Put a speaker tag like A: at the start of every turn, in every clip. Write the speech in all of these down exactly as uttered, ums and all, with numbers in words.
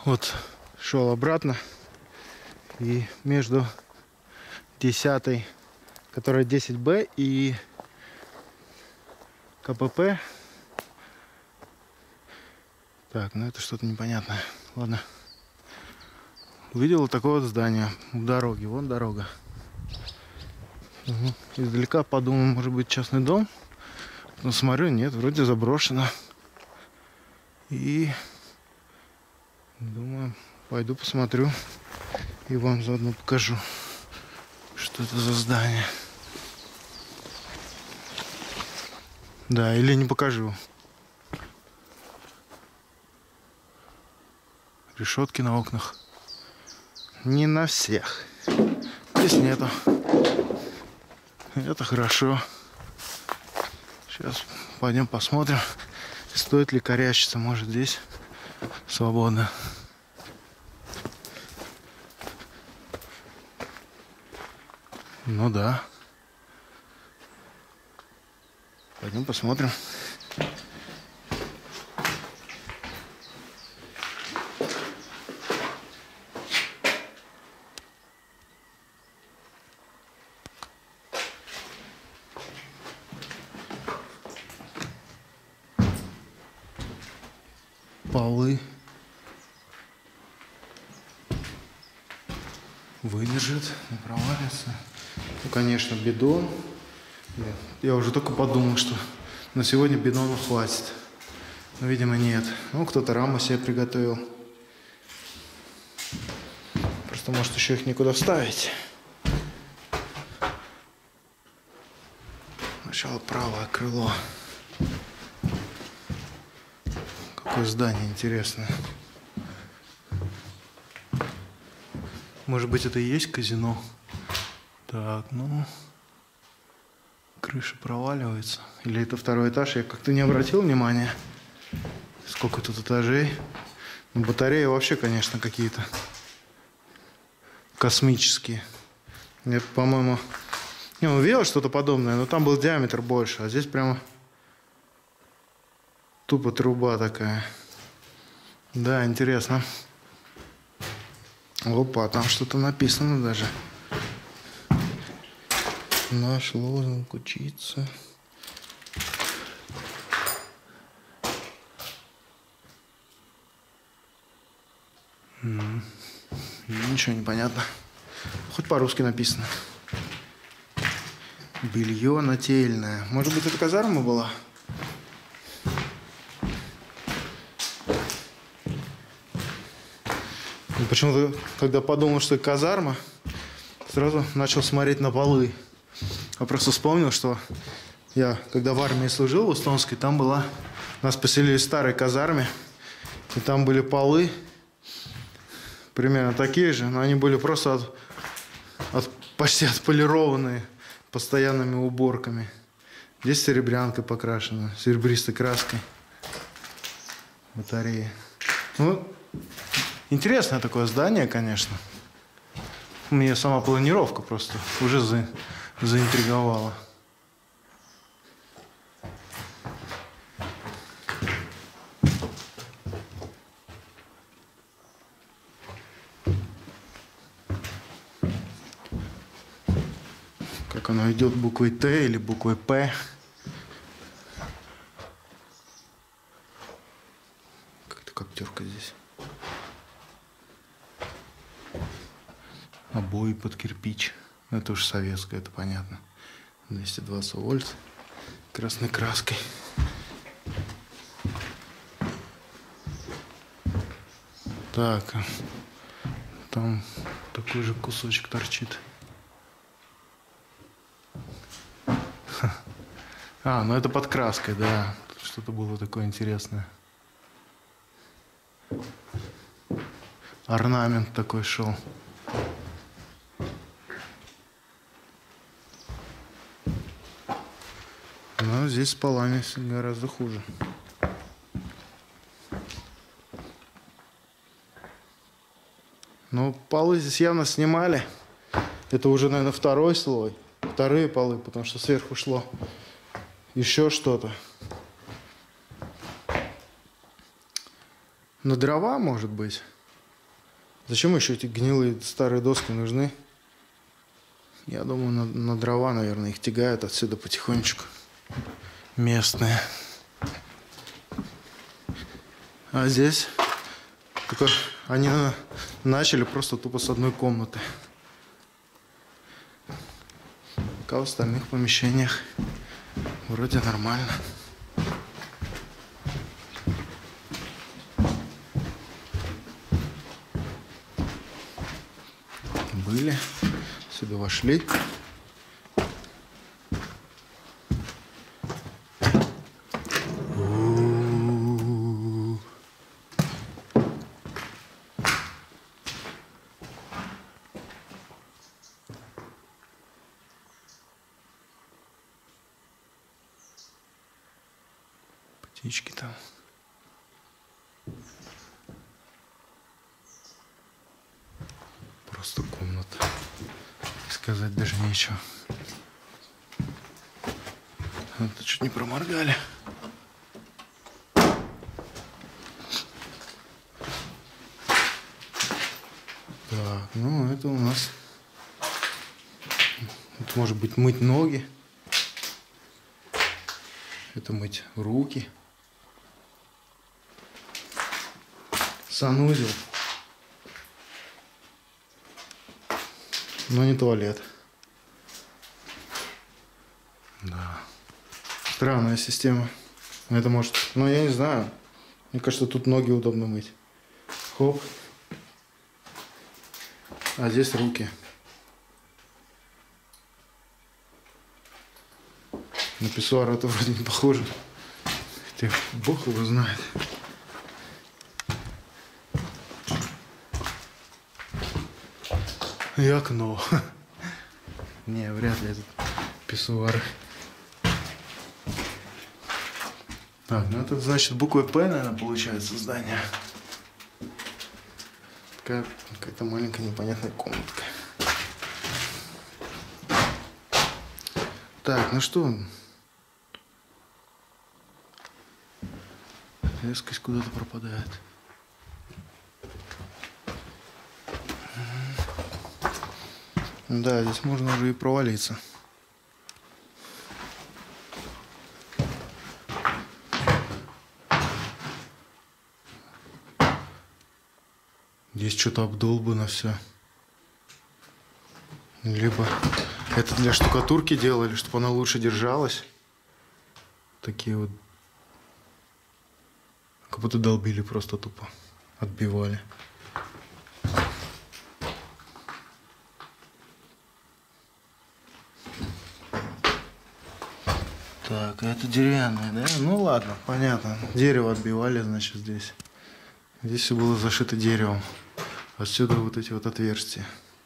A: Вот шел обратно, и между десятой, которая десять бэ, и ка пэ пэ. Так, ну это что-то непонятное. Ладно. Увидел вот такое вот здание у дороги. Вон дорога. Угу. Издалека подумал, может быть, частный дом. Но смотрю, нет, вроде заброшено. И думаю, пойду посмотрю и вам заодно покажу, что это за здание. Да, или не покажу. Решетки на окнах. Не на всех. Здесь нету. Это хорошо. Сейчас пойдем посмотрим, стоит ли корячиться. Может, здесь свободно. Ну да. Пойдем посмотрим. Полы выдержит, не провалится. Ну, конечно, бидон. Я уже только подумал, что на сегодня бидона хватит. Но, видимо, нет. Ну, кто-то раму себе приготовил. Просто, может, еще их некуда вставить. Сначала правое крыло. Какое здание интересное. Может быть, это и есть казино? Так, ну... Крыша проваливается. Или это второй этаж? Я как-то не обратил внимания. Сколько тут этажей. Ну, батареи вообще, конечно, какие-то космические. Это, по-моему... Не, увидел что-то подобное, но там был диаметр больше. А здесь прямо... Тупо труба такая. Да, интересно. Опа, там что-то написано даже. Наш лозунг учиться. М-м. Ничего не понятно. Хоть по-русски написано. Белье нательное. Может быть, это казарма была? Почему-то, когда подумал, что это казарма, сразу начал смотреть на полы. Я просто вспомнил, что я, когда в армии служил в Эстонской, там была... Нас поселили в старой казарме, и там были полы, примерно такие же, но они были просто от, от, почти отполированные постоянными уборками. Здесь серебрянкой покрашена, серебристой краской. Батареи. Ну, интересное такое здание, конечно. Мне сама планировка просто уже за, заинтриговала. Как оно идет буквой Т или буквой П. Как-то коптерка здесь. Обои под кирпич. Это уж советское, это понятно. двести двадцать вольт. Красной краской. Так. Там такой же кусочек торчит. А, ну это под краской, да. Что-то было такое интересное. Орнамент такой шел. Но здесь с полами гораздо хуже. Но полы здесь явно снимали. Это уже, наверное, второй слой. Вторые полы, потому что сверху шло еще что-то. На дрова, может быть. Зачем еще эти гнилые старые доски нужны? Я думаю, на, на дрова, наверное, их тягают отсюда потихонечку. Местные. А здесь только они начали просто тупо с одной комнаты. Пока в остальных помещениях вроде нормально. Были, сюда вошли. Птички там. Просто комната. Сказать даже нечего. Это чуть не проморгали. Так, ну это у нас... Это может быть мыть ноги. Это мыть руки. Санузел. Но не туалет. Да. Странная система. Это может... Ну, я не знаю. Мне кажется, тут ноги удобно мыть. Хоп. А здесь руки. На писсуар это вроде не похоже. Хотя бог его знает. И окно. Не, вряд ли это писсуар. Так, ну это значит буквой П, наверное, получается здание. Такая какая-то маленькая непонятная комнатка. Так, ну что? Резкость куда-то пропадает. Да, здесь можно уже и провалиться. Здесь что-то обдолбано все. Либо это для штукатурки делали, чтобы она лучше держалась. Такие вот. Как будто долбили просто тупо. Отбивали. Так, это деревянное, да? Ну ладно, понятно. Дерево отбивали, значит, здесь. Здесь все было зашито деревом. Отсюда вот эти вот отверстия.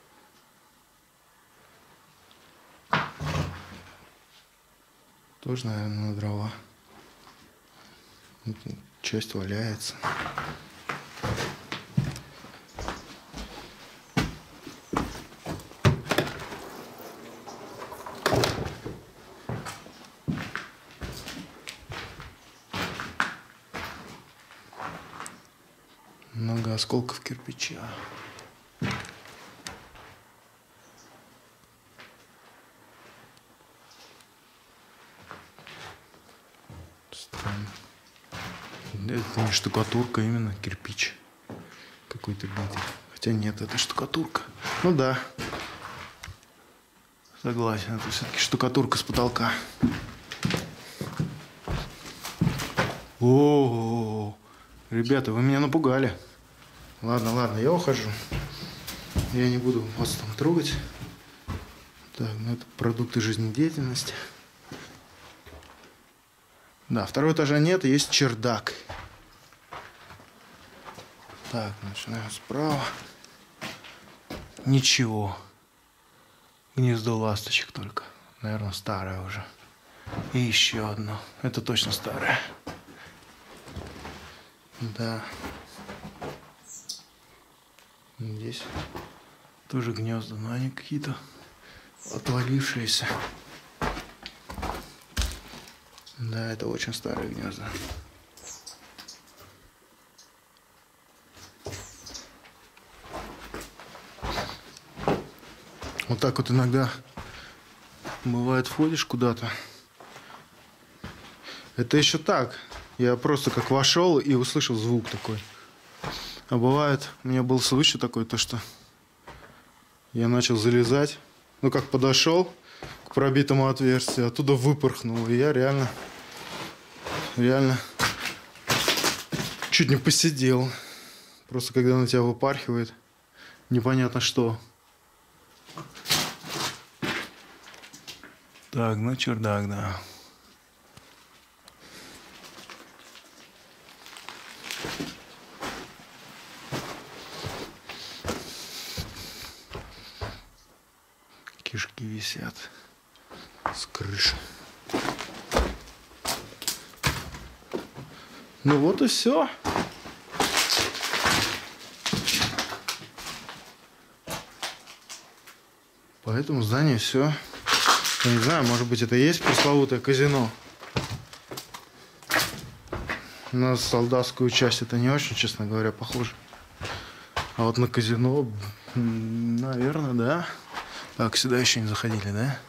A: Тоже, наверное, на дрова. Часть валяется. Много осколков кирпича. Странно. Это не штукатурка, именно кирпич какой-то битый. Хотя нет, это штукатурка. Ну да. Согласен, это все-таки штукатурка с потолка. О, ребята, вы меня напугали. Ладно, ладно, я ухожу. Я не буду вас там трогать. Так, ну это продукты жизнедеятельности. Да, второго этажа нет, есть чердак. Так, начинаем справа. Ничего. Гнездо ласточек только. Наверное, старое уже. И еще одно. Это точно старое. Да. Здесь тоже гнезда, но они какие-то отвалившиеся. Да, это очень старые гнезда. Вот так вот иногда бывает, входишь куда-то. Это еще так. Я просто как вошел и услышал звук такой. А бывает, у меня был случай такой, то что я начал залезать. Ну, как подошел к пробитому отверстию, оттуда выпорхнул. И я реально, реально чуть не посидел. Просто когда на тебя выпархивает, непонятно что. Так, ну чердак, да. Кишки висят с крыши. Ну вот и все. По этому зданию все. Я не знаю, может быть, это и есть пресловутое казино. На солдатскую часть это не очень, честно говоря, похоже. А вот на казино, наверное, да. Так, сюда еще не заходили, да?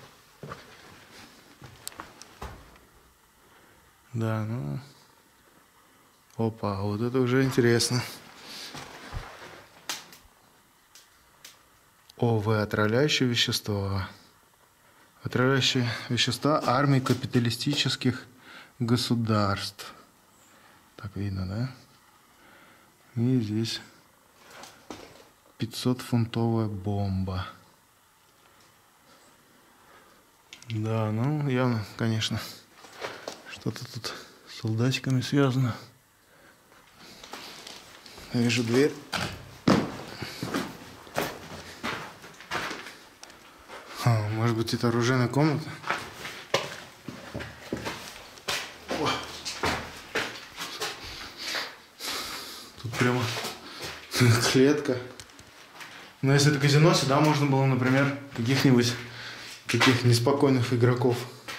A: Да, ну... Опа, вот это уже интересно. ОВ, отравляющие вещества. Отравляющие вещества армии капиталистических государств. Так видно, да? И здесь пятисотфунтовая бомба. Да, ну, явно, конечно, что-то тут с солдатиками связано. Я вижу дверь. А, может быть, это оружейная комната? О. Тут прямо клетка. Но если это казино, сюда можно было, например, каких-нибудь таких неспокойных игроков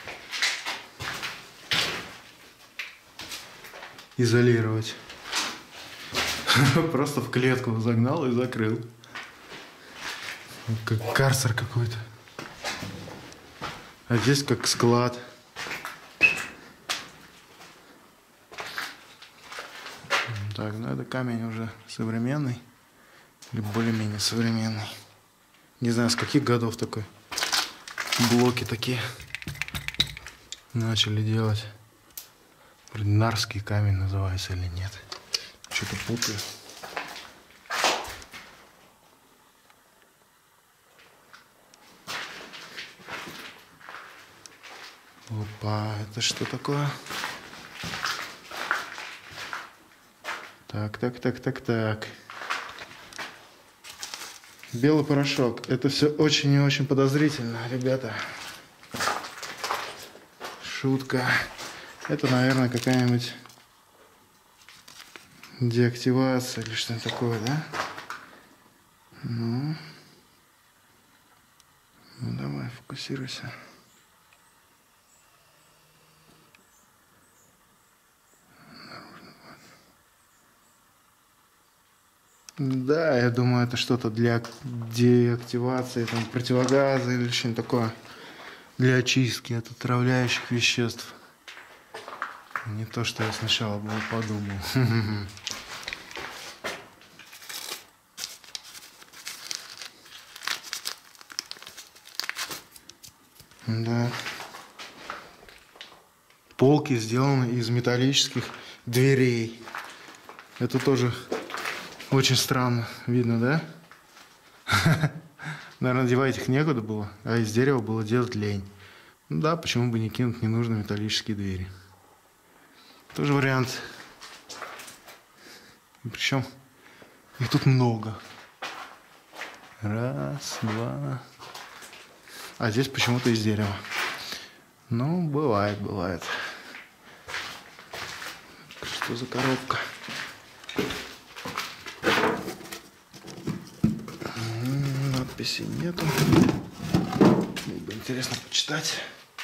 A: изолировать. Просто в клетку загнал и закрыл. Как карцер какой-то. А здесь как склад. Так, ну это камень уже современный. Или более-менее современный. Не знаю, с каких годов такой. Блоки такие начали делать. Вроде Нарвский камень называется или нет. Что-то путаю. Опа, это что такое? Так, так, так, так, так. Белый порошок. Это все очень и очень подозрительно, ребята. Шутка. Это, наверное, какая-нибудь деактивация или что-то такое, да? Ну. Ну, давай, фокусируйся. Да, я думаю, это что-то для деактивации, там, противогаза или что-нибудь такое. Для очистки от отравляющих веществ. Не то, что я сначала было подумал. Да. Полки сделаны из металлических дверей. Это тоже очень странно видно, да? Наверное, девать их некуда было, а из дерева было делать лень. Ну да, почему бы не кинуть ненужные металлические двери. Тоже вариант. Причем их тут много. Раз, два. А здесь почему-то из дерева. Ну, бывает, бывает. Что за коробка? Надписей нету. Было бы интересно почитать.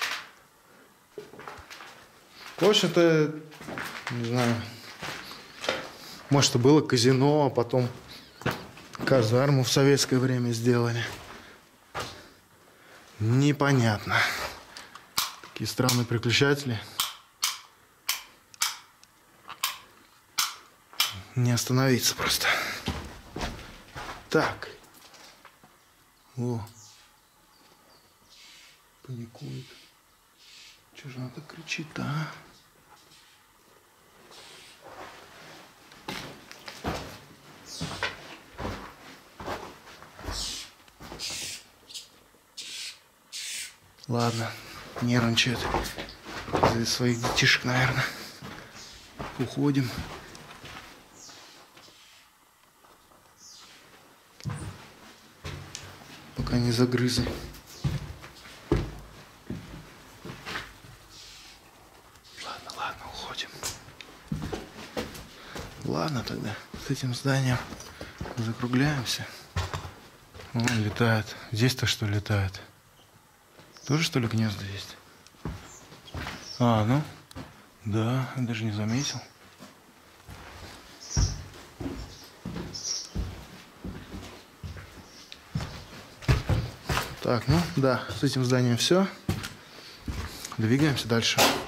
A: В общем-то, не знаю. Может, это было казино, а потом казарму в советское время сделали. Непонятно. Такие странные переключатели. Не остановиться просто. Так. О. Паникует. Чего же она так кричит-то, а? Ладно, нервничает из-за своих детишек, наверное. Уходим. Пока не загрызли. Ладно, ладно, уходим. Ладно тогда, с этим зданием закругляемся. Он летает. Здесь-то что летает? Тоже, что ли, гнезда есть? А, ну, да, даже не заметил. Так, ну, да, с этим зданием все. Двигаемся дальше.